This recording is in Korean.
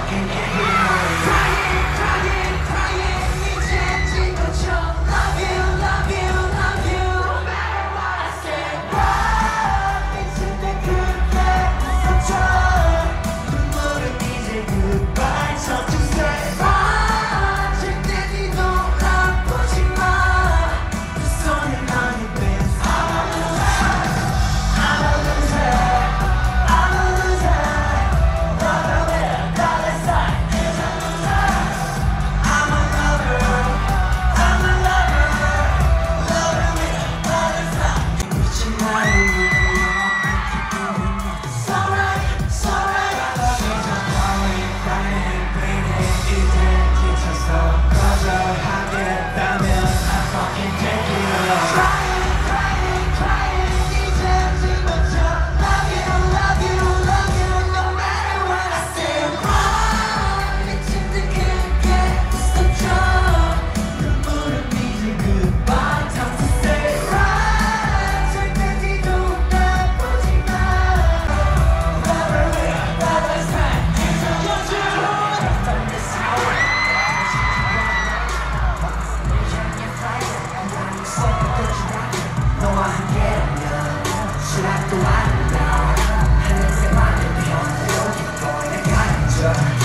fucking can't get enough. Crying, crying, crying 이제 지쳐져. Love you, love you, love you. No matter what I say. 미칠 때 그렇게 웃어줘. 눈물은 이제 goodbye. So to say 절대 네 돌아보지 마. 두 손을 많이 뺀 I'm a loser, I'm a loser. Not a winner, not a side. It's a loser. I'm a lover, I'm a lover. Not a winner, not a side. 미친 나를 울려. It's alright, it's alright. 이제 crying, crying, baby. 이제 지쳤어. 거절하겠다면 I fucking take it all. Crying, crying, crying 이제 지쳐져. Love you, love you, love you. No matter what I say. 미친 듯 크게 웃어줘. 눈물은 이제 goodbye. Time to say right. 절대 네 돌아보지 마. Never will, never stop. It's a loser. From this hour. 너와 함께라면 수락도 아름다워 하늘색 만을 피워 여기 보이는 가라앉아